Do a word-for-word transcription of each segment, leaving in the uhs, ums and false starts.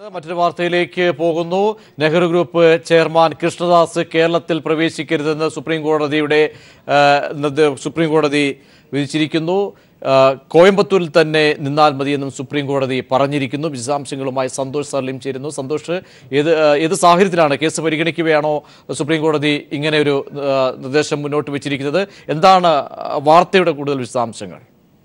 മറ്റൊരു വാർത്തയിലേക്ക് പോകുന്നു. നെഹ്റു ഗ്രൂപ്പ് ചെയർമാൻ കൃഷ്ണദാസ് കേരളത്തിൽ പ്രവേശിക്കരുതെന്ന് സുപ്രീം കോടതിയുടെ സുപ്രീം കോടതി വിധിച്ചിരിക്കുന്നു. കോയമ്പത്തൂരിൽ തന്നെ നിന്നാൽ മതിയെന്നും സുപ്രീം കോടതി പറഞ്ഞിരിക്കുന്നു. വിശദാംശങ്ങളുമായി സന്തോഷ് സർലിം ചേരുന്നു. സന്തോഷ്, ഏത് ഏത് സാഹചര്യത്തിലാണ് കേസ് പരിഗണിക്കുകയാണോ സുപ്രീം കോടതി ഇങ്ങനെ ഒരു നിർദ്ദേശം മുന്നോട്ട് വെച്ചിരിക്കുന്നത്? എന്താണ് വാർത്തയുടെ കൂടുതൽ വിശദാംശങ്ങൾ?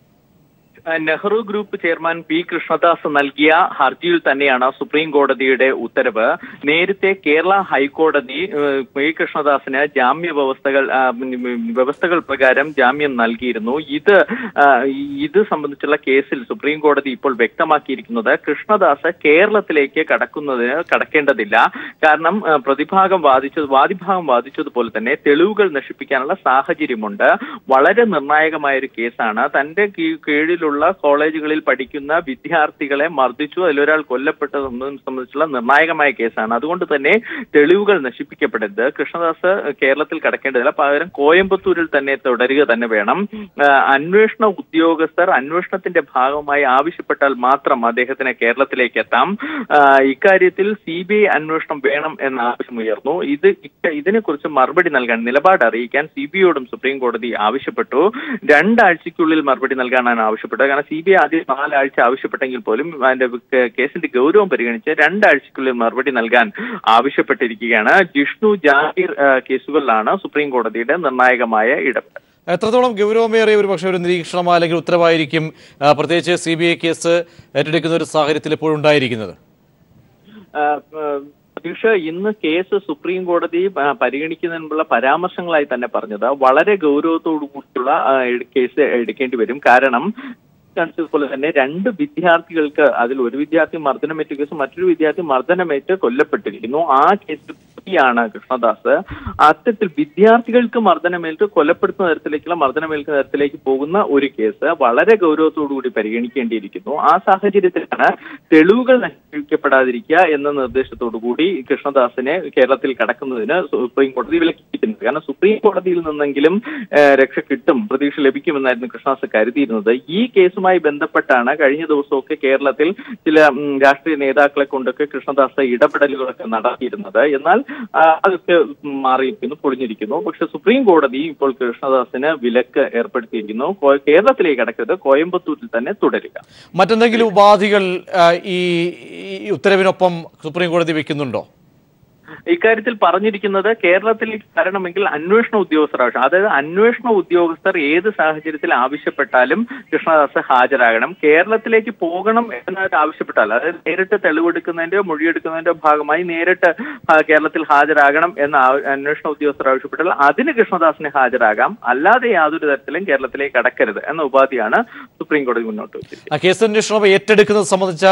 Nehru group chairman P Krishnadas നൽകിയ ഹർജിയിൽ തന്നെയാണ് സുപ്രീം കോടതിയുടെ ഉത്തരവ്. നേരത്തെ കേരള ഹൈക്കോടതി പി കൃഷ്ണദാസിന് ജാമ്യ വ്യവസ്ഥകൾ വ്യവസ്ഥകൾ പ്രകാരം ജാമ്യം നൽകിയിരുന്നു. ഇത് ഇത് സംബന്ധിച്ചുള്ള കേസിൽ സുപ്രീം കോടതി ഇപ്പോൾ വ്യക്തമാക്കിയിരിക്കുന്നത് കൃഷ്ണദാസ് കേരളത്തിലേക്ക് കടക്കുന്നതിന് കടക്കേണ്ടതില്ല. കാരണം പ്രതിഭാഗം വാദിച്ചത് വാദിഭാഗം വാദിച്ചതുപോലെ തന്നെ തെളിവുകൾ നശിപ്പിക്കാനുള്ള സാഹചര്യമുണ്ട്. വളരെ നിർണായകമായ ഒരു കേസാണ്. തന്റെ കീഴിലുള്ള കോളേജുകളിൽ പഠിക്കുന്ന വിദ്യാർത്ഥികളെ മർദ്ദിച്ചു, അതിലൊരാൾ കൊല്ലപ്പെട്ടതെന്നതും സംബന്ധിച്ചുള്ള നിർണായകമായ കേസാണ്. അതുകൊണ്ട് തന്നെ തെളിവുകൾ നശിപ്പിക്കപ്പെടരുത്. കൃഷ്ണദാസ് കേരളത്തിൽ കടക്കേണ്ടതില്ല, പകരം കോയമ്പത്തൂരിൽ തന്നെ തുടരുക തന്നെ വേണം. അന്വേഷണ ഉദ്യോഗസ്ഥർ അന്വേഷണത്തിന്റെ ഭാഗമായി ആവശ്യപ്പെട്ടാൽ മാത്രം അദ്ദേഹത്തിന് കേരളത്തിലേക്ക് എത്താം. ഇക്കാര്യത്തിൽ സി ബി ഐ അന്വേഷണം വേണം എന്ന ആവശ്യമുയർന്നു. ഇത് ഇതിനെക്കുറിച്ച് മറുപടി നൽകാൻ നിലപാട് അറിയിക്കാൻ സി ബി ഐയോടും സുപ്രീം കോടതി ആവശ്യപ്പെട്ടു. രണ്ടാഴ്ചയ്ക്കുള്ളിൽ മറുപടി നൽകാനാണ് ആവശ്യപ്പെട്ടത്. കാരണം സി ബി ഐ ആദ്യം നാലാഴ്ച ആവശ്യപ്പെട്ടെങ്കിൽ പോലും അതിന്റെ കേസിന്റെ ഗൗരവം പരിഗണിച്ച് രണ്ടാഴ്ചക്കുള്ളിൽ മറുപടി നൽകാൻ ആവശ്യപ്പെട്ടിരിക്കുകയാണ്. ജിഷ്ണു ജാഹിർ കേസുകളിലാണ് സുപ്രീം കോടതിയുടെ നിർണായകമായ ഇടപെടൽ. എത്രത്തോളം ഗൗരവമേറിയ ഒരു പക്ഷേ ഒരു നിരീക്ഷണം അല്ലെങ്കിൽ ഉത്തരവായിരിക്കും പ്രത്യേകിച്ച് സി ബി ഐ കേസ് ഏറ്റെടുക്കുന്ന ഒരു സാഹചര്യത്തിൽ ഇപ്പോഴും ഉണ്ടായിരിക്കുന്നത്? പ്രതീക്ഷ, ഇന്ന് കേസ് സുപ്രീം കോടതി പരിഗണിക്കുന്നതിനുള്ള പരാമർശങ്ങളായി തന്നെ പറഞ്ഞത് വളരെ ഗൗരവത്തോടു കൂടിയുള്ള കേസ് എടുക്കേണ്ടി വരും. കാരണം പോലെ തന്നെ രണ്ട് വിദ്യാർത്ഥികൾക്ക്, അതിൽ ഒരു വിദ്യാർത്ഥി മർദ്ദനമേറ്റ കേസ്, മറ്റൊരു വിദ്യാർത്ഥി മർദ്ദനമേറ്റ് കൊല്ലപ്പെട്ടിരിക്കുന്നു. ആ കേസിൽ പ്രതിയാണ് കൃഷ്ണദാസ്. അത്തരത്തിൽ വിദ്യാർത്ഥികൾക്ക് മർദ്ദനമേറ്റ് കൊലപ്പെടുത്തുന്ന തരത്തിലേക്കുള്ള മർദ്ദനമേൽക്കുന്ന തരത്തിലേക്ക് പോകുന്ന ഒരു കേസ് വളരെ ഗൗരവത്തോടുകൂടി പരിഗണിക്കേണ്ടിയിരിക്കുന്നു. ആ സാഹചര്യത്തിലാണ് തെളിവുകൾ നശിപ്പിക്കപ്പെടാതിരിക്കുക എന്ന നിർദ്ദേശത്തോടു കൂടി കൃഷ്ണദാസിനെ കേരളത്തിൽ കടക്കുന്നതിന് സുപ്രീം കോടതി വിലക്കിയിരിക്കുന്നത്. കാരണം സുപ്രീം കോടതിയിൽ നിന്നെങ്കിലും രക്ഷ കിട്ടും, പ്രതീക്ഷ ലഭിക്കുമെന്നായിരുന്നു കൃഷ്ണദാസ് കരുതിയിരുന്നത്. ഈ കേസുമായി ബന്ധപ്പെട്ടാണ് കഴിഞ്ഞ ദിവസമൊക്കെ കേരളത്തിൽ ചില രാഷ്ട്രീയ നേതാക്കളെ കൊണ്ടൊക്കെ കൃഷ്ണദാസ് ഇടപെടലുകളൊക്കെ നടത്തിയിരുന്നത്. എന്നാൽ അതൊക്കെ മാറിയിരിക്കുന്നു, പൊളിഞ്ഞിരിക്കുന്നു. പക്ഷെ സുപ്രീം കോടതി ഇപ്പോൾ കൃഷ്ണദാസിന് വിലക്ക് ഏർപ്പെടുത്തിയിരിക്കുന്നു. കേരളത്തിലേക്ക് കടക്കരുത്, കോയമ്പത്തൂരിൽ തന്നെ തുടരുക. മറ്റെന്തെങ്കിലും ഉപാധികൾ ഈ ഉത്തരവിനൊപ്പം സുപ്രീം കോടതി വെക്കുന്നുണ്ടോ? ഇക്കാര്യത്തിൽ പറഞ്ഞിരിക്കുന്നത് കേരളത്തിലേക്ക് വരണമെങ്കിൽ അന്വേഷണ ഉദ്യോഗസ്ഥർ ആവശ്യം. അതായത് അന്വേഷണ ഉദ്യോഗസ്ഥർ ഏത് സാഹചര്യത്തിൽ ആവശ്യപ്പെട്ടാലും കൃഷ്ണദാസ് ഹാജരാകണം. കേരളത്തിലേക്ക് പോകണം എന്നായിട്ട് ആവശ്യപ്പെട്ടാൽ, അതായത് നേരിട്ട് തെളിവെടുക്കുന്നതിന്റെയോ മൊഴിയെടുക്കുന്നതിന്റെയോ ഭാഗമായി നേരിട്ട് കേരളത്തിൽ ഹാജരാകണം എന്ന അന്വേഷണ ഉദ്യോഗസ്ഥർ ആവശ്യപ്പെട്ടാൽ അതിന് കൃഷ്ണദാസിന് ഹാജരാകാം. അല്ലാതെ യാതൊരു തരത്തിലും കേരളത്തിലേക്ക് കടക്കരുത് എന്ന ഉപാധിയാണ് സുപ്രീം കോടതി മുന്നോട്ട് വെച്ചത്. കേസ് അന്വേഷണം ഏറ്റെടുക്കുന്നത് സംബന്ധിച്ച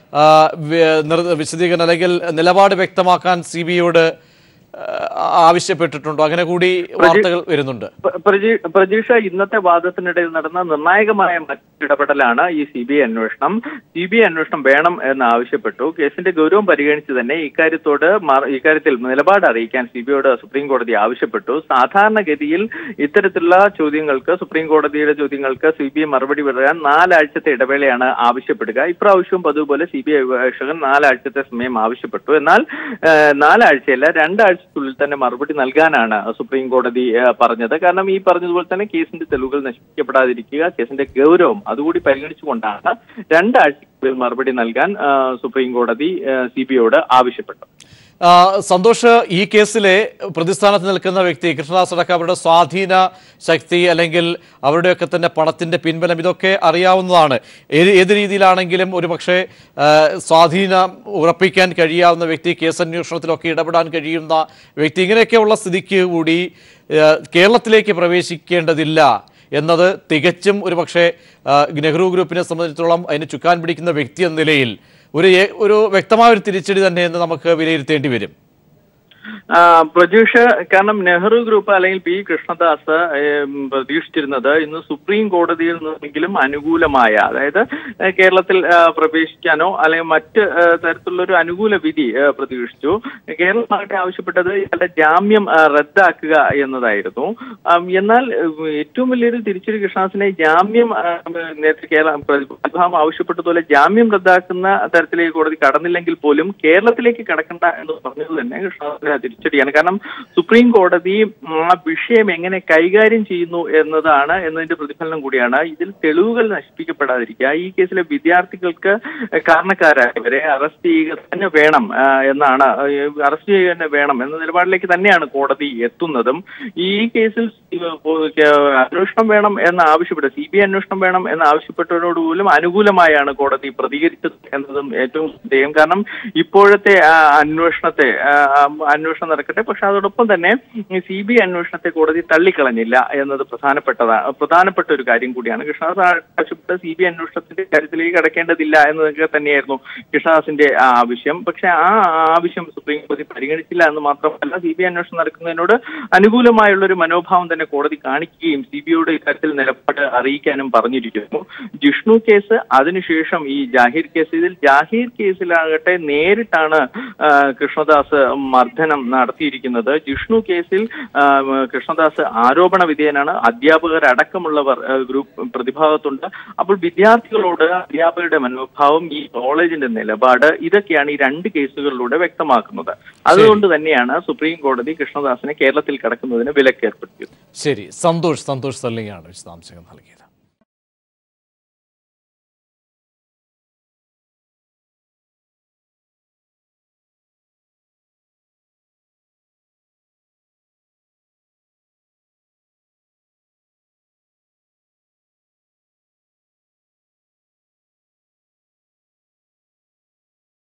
വിശദീകരണം അല്ലെങ്കിൽ നിലപാട് വ്യക്തമാക്കാൻ സി ബി ഐയോട് ആവശ്യപ്പെട്ടിട്ടുണ്ടോ? അങ്ങനെ കൂടി വാർത്തകൾ വരുന്നുണ്ട്. പ്രതീക്ഷ, ഇന്നത്തെ വാദത്തിനിടയിൽ നടന്ന നിർണായകമായ മറ്റിടപെടലാണ് ഈ സി ബി ഐ അന്വേഷണം. സി ബി ഐ അന്വേഷണം വേണം എന്ന് ആവശ്യപ്പെട്ടു. കേസിന്റെ ഗൗരവം പരിഗണിച്ച് തന്നെ ഇക്കാര്യത്തോട് ഇക്കാര്യത്തിൽ നിലപാട് അറിയിക്കാൻ സി ബി ഐയോട് സുപ്രീം കോടതി ആവശ്യപ്പെട്ടു. സാധാരണഗതിയിൽ ഇത്തരത്തിലുള്ള ചോദ്യങ്ങൾക്ക്, സുപ്രീം കോടതിയുടെ ചോദ്യങ്ങൾക്ക് സി ബി ഐ മറുപടി പറയാൻ നാലാഴ്ചത്തെ ഇടവേളയാണ് ആവശ്യപ്പെടുക. ഇപ്രാവശ്യവും അതുപോലെ സി ബി ഐ അന്വേഷകൻ നാലാഴ്ചത്തെ സമയം ആവശ്യപ്പെട്ടു. എന്നാൽ നാലാഴ്ചയല്ല, രണ്ടാഴ്ച ുള്ളിൽ തന്നെ മറുപടി നൽകാനാണ് സുപ്രീം കോടതി പറഞ്ഞത്. കാരണം ഈ പറഞ്ഞതുപോലെ തന്നെ കേസിന്റെ തെളിവുകൾ നശിപ്പിക്കപ്പെടാതിരിക്കുക, കേസിന്റെ ഗൗരവം അതുകൂടി പരിഗണിച്ചുകൊണ്ടാണ് രണ്ടാഴ്ചക്കുള്ളിൽ മറുപടി നൽകാൻ സുപ്രീം കോടതി സി ബി ഐയോട് ആവശ്യപ്പെട്ടു. സന്തോഷ്, ഈ കേസിലെ പ്രതിസ്ഥാനത്ത് നിൽക്കുന്ന വ്യക്തി കൃഷ്ണദാസ് അടക്കം അവരുടെ സ്വാധീന ശക്തി അല്ലെങ്കിൽ അവരുടെയൊക്കെ തന്നെ പണത്തിന്റെ പിൻബലം ഇതൊക്കെ അറിയാവുന്നതാണ്. ഏത് ഏത് രീതിയിലാണെങ്കിലും ഒരു പക്ഷേ സ്വാധീനം ഉറപ്പിക്കാൻ കഴിയാവുന്ന വ്യക്തി, കേസ് അന്വേഷണത്തിലൊക്കെ ഇടപെടാൻ കഴിയുന്ന വ്യക്തി, ഇങ്ങനെയൊക്കെയുള്ള സ്ഥിതിക്ക് കൂടി കേരളത്തിലേക്ക് പ്രവേശിക്കേണ്ടതില്ല എന്നത് തികച്ചും ഒരു പക്ഷേ നെഹ്റു ഗ്രൂപ്പിനെ സംബന്ധിച്ചിടത്തോളം അതിന് ചുക്കാൻ പിടിക്കുന്ന വ്യക്തി എന്ന നിലയിൽ ഒരു ഒരു വ്യക്തമായ ഒരു തിരിച്ചടി തന്നെ എന്ന് നമുക്ക് വിലയിരുത്തേണ്ടി വരും. പ്രജീഷ്, കാരണം നെഹ്റു ഗ്രൂപ്പ് അല്ലെങ്കിൽ പി കൃഷ്ണദാസ് പ്രതീക്ഷിച്ചിരുന്നത് ഇന്ന് സുപ്രീം കോടതിയിൽ നിന്നെങ്കിലും അനുകൂലമായ, അതായത് കേരളത്തിൽ പ്രവേശിക്കാനോ അല്ലെങ്കിൽ മറ്റ് തരത്തിലുള്ള ഒരു അനുകൂല വിധി പ്രതീക്ഷിച്ചു. കേരളമാകട്ടെ ആവശ്യപ്പെട്ടത് ഇയാളുടെ ജാമ്യം റദ്ദാക്കുക എന്നതായിരുന്നു. എന്നാൽ ഏറ്റവും വലിയൊരു തിരിച്ചടി കൃഷ്ണദാസിനെ ജാമ്യം നേരത്തെ കേരള പ്രതിഭാഗം ആവശ്യപ്പെട്ടതുപോലെ ജാമ്യം റദ്ദാക്കുന്ന തരത്തിലേക്ക് കോടതി കടന്നില്ലെങ്കിൽ പോലും കേരളത്തിലേക്ക് കടക്കണ്ട എന്ന് പറഞ്ഞത് തന്നെ കൃഷ്ണദാസിനെ തിരിച്ചടിയാണ്. കാരണം സുപ്രീം കോടതി ആ വിഷയം എങ്ങനെ കൈകാര്യം ചെയ്യുന്നു എന്നതാണ് എന്നതിന്റെ പ്രതിഫലനം കൂടിയാണ്. ഇതിൽ തെളിവുകൾ നശിപ്പിക്കപ്പെടാതിരിക്കുക, ഈ കേസിലെ വിദ്യാർത്ഥികൾക്ക് കാരണക്കാരായവരെ അറസ്റ്റ് ചെയ്യുക തന്നെ വേണം എന്നാണ്, അറസ്റ്റ് ചെയ്യുക തന്നെ വേണം എന്ന നിലപാടിലേക്ക് തന്നെയാണ് കോടതി എത്തുന്നതും. ഈ കേസിൽ അന്വേഷണം വേണം എന്ന് ആവശ്യപ്പെട്ട സി ബി ഐ അന്വേഷണം വേണം എന്ന് ആവശ്യപ്പെട്ടവരോട് പോലും അനുകൂലമായാണ് കോടതി പ്രതികരിച്ചത് എന്നതും ഏറ്റവും ശ്രദ്ധേയം. കാരണം ഇപ്പോഴത്തെ അന്വേഷണത്തെ അന്വേഷണം നടക്കട്ടെ, പക്ഷെ അതോടൊപ്പം തന്നെ സി ബി ഐ അന്വേഷണത്തെ കോടതി തള്ളിക്കളഞ്ഞില്ല എന്നത് പ്രധാനപ്പെട്ടതാണ് പ്രധാനപ്പെട്ട ഒരു കാര്യം കൂടിയാണ്. കൃഷ്ണദാസ് ആവശ്യപ്പെട്ട സി ബി ഐ അന്വേഷണത്തിന്റെ കാര്യത്തിലേക്ക് കടക്കേണ്ടതില്ല എന്നതൊക്കെ തന്നെയായിരുന്നു കൃഷ്ണദാസിന്റെ ആവശ്യം. പക്ഷെ ആ ആവശ്യം സുപ്രീം കോടതി പരിഗണിച്ചില്ല എന്ന് മാത്രമല്ല, സി ബി ഐ അന്വേഷണം നടക്കുന്നതിനോട് അനുകൂലമായുള്ള ഒരു മനോഭാവം തന്നെ കോടതി കാണിക്കുകയും സി ബി ഐയുടെ ഇക്കാര്യത്തിൽ നിലപാട് അറിയിക്കാനും പറഞ്ഞിരിക്കുന്നു. ജിഷ്ണു കേസ്, അതിനുശേഷം ഈ ജാഹിർ കേസ്, ഇതിൽ ജാഹിർ കേസിലാകട്ടെ നേരിട്ടാണ് കൃഷ്ണദാസ് മർദ്ദനം നടത്തിയിരിക്കുന്നത്. ജിഷ്ണു കേസിൽ കൃഷ്ണദാസ് ആരോപണ വിധേയനാണ്, അധ്യാപകരടക്കമുള്ളവർ ഗ്രൂപ്പ് പ്രതിഭാഗത്തുണ്ട്. അപ്പോൾ വിദ്യാർത്ഥികളോട് അധ്യാപകരുടെ മനോഭാവം, ഈ കോളേജിന്റെ നിലപാട്, ഇതൊക്കെയാണ് ഈ രണ്ട് കേസുകളിലൂടെ വ്യക്തമാക്കുന്നത്. അതുകൊണ്ട് തന്നെയാണ് സുപ്രീം കോടതി കൃഷ്ണദാസിനെ കേരളത്തിൽ കടക്കുന്നതിന് വിലക്ക് ഏർപ്പെടുത്തിയത്. ശരി, സന്തോഷ് സന്തോഷ് തള്ളിയാണ് വിശദാംശങ്ങൾ നൽകിയത്.